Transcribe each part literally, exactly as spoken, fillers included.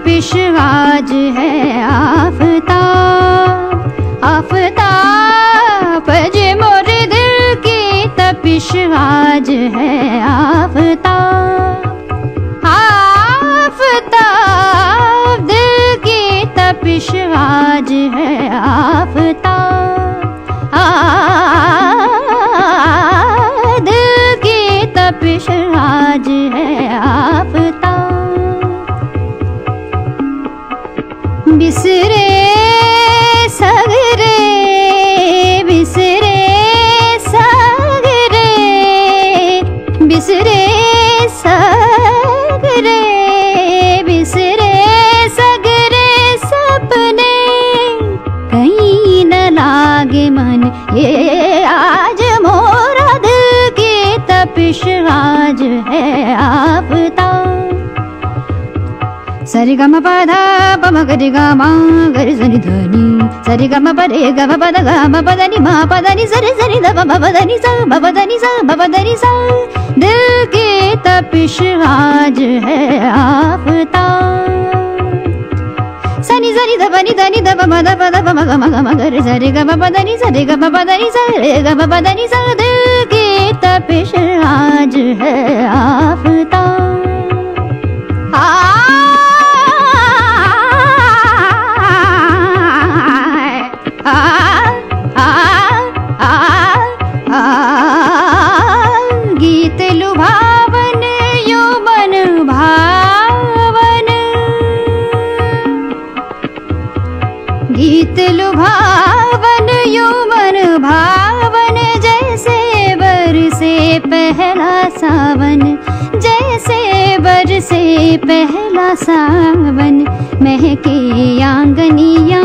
तपिश आज है आफताब, आफताब जे मोरे दिल की तपिश आज है आफताब, आफताब दिल की तपिश आज है आफताब, आ दिल की तपिश आज है आफताब। बिसरे सगरे बिसरे सगरे बिसरे सगरे बिसरे सगरे सपने, कहीं न लागे मन ये आज मोरा दिल की तपिश आज है आफताब। सरि ग म प ध प म ग रि ग म ग रि स नि ध नि, सरि ग म प रे ग म प ध ग म प ध नि म प ध नि स रि स नि ध प म प ध नि स म प ध नि स म प ध नि स। दिल की तपिश आज है आफताब, सनि स नि ध प नि ध नि ध प म ध प ध प म ग म ग म ग रि स रि ग म प ध नि स रि ग म प ध नि स रे ग म प ध नि स। दिल की तपिश आज है आफताब, आ गीत लुभावन यो मन भावन, गीत लुभावन यो मन भावन, जैसे बरसे पहला सावन, जैसे बरसे पहला सावन। महके आंगनिया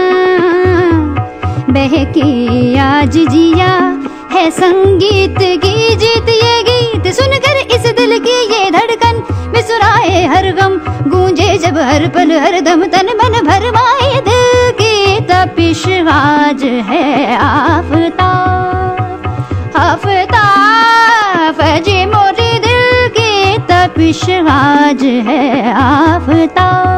बहके आज जिया है संगीत की जीत, ये गीत सुनकर इस दिल की ये धड़कन बिसुराए हर गम, गूंजे जब हर पल हर दम तन मन भरमाए। दिल की तपिश आज है आफताब, आफताब जे मोरे दिल की तपिश आज है आफताब।